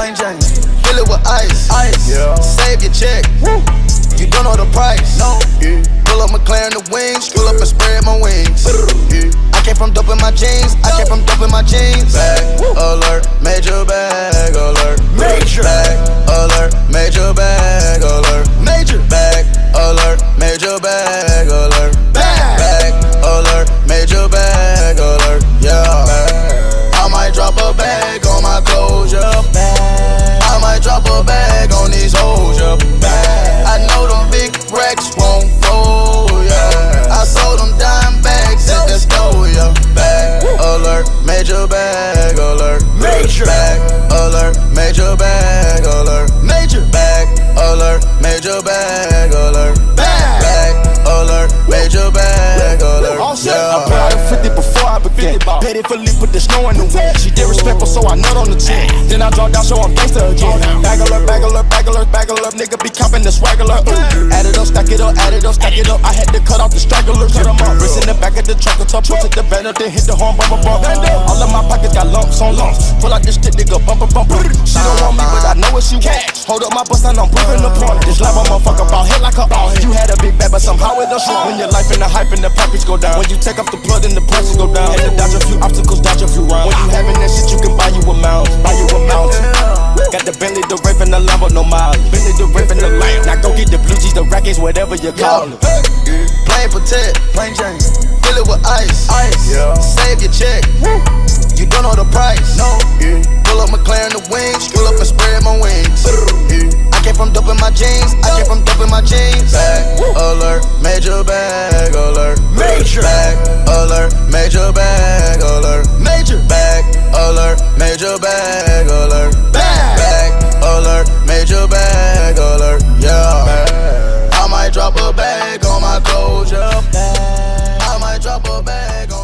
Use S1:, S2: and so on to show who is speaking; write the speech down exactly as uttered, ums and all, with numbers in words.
S1: plain Jane. Fill it with ice, ice. Yeah. Save your check. Woo. You don't know the price. No. Yeah. Pull up McLaren the wings. Pull up and spread my wings. Yeah. I came from dope in my jeans. I came from dope in my jeans. Bag alert, major bag alert. Major bag alert, major bag alert. Major bag alert, major bag alert. Bag bag alert, major bag alert. Yeah. Bag. I might drop a bag on my clothes. Yeah. Bag. I might drop a bag on these hoes. Yeah. Bag. I know them big racks won't fold. Yeah. I sold them dime bags at the store. Yeah. Bag alert, major bag alert. Major bag alert, major bag alert. Major bag alert, major bag alert. Bag bag alert, major bag alert. Yeah.
S2: I put out a fifty before I began. Paid it for leap with the snow in the wind. She did respectful, so I nut on the chin. Then I drop down, so I'm gangsta again. Bag alert, bag alert, bag alert, bag alert. Nigga be copping the swag alert. Add it up, stack it up, add it up, stack it up. I had to cut off the stragglers, cut them up. Wrist in the back of the truck, a top, push it the banner, then hit the horn, bump, bump, bump. All of my pockets got lumps on lumps. Pull out this stick, nigga, bump, bump, bump. She don't want me, but I know what she wants. Hold up my bust and I'm proving the point. This live on motherfucker ball hit like a ball. You had a big bag, but somehow it don't show. When your life and the hype and the profits go down. When you take off the blood and the prices go down. Had to dodge a few obstacles, dodge a few rounds. When you having that shit, you can buy you a mount, buy you a mountain. Got the Bentley, the Wraith, and the Lambo, no miles. Bentley, the Wraith, and the Lamb. Now go get the blue jeans, the rackets, whatever you call it.
S1: Plain protect, plain Jane. Fill it with ice, ice. Yeah. Save your check. Woo. You don't know the price. No. Yeah. Pull up McLaren the wings. Pull up and spread my wings. Yeah. I came from dope in my jeans. I came from dope in my jeans. Bag alert, major bag alert. Major bag alert, major bag alert. Major bag alert, major bag alert. Bag bag alert, major bag alert. Yeah. Bag. I might drop a bag on my clothes. Yeah. Bag. I might drop a bag on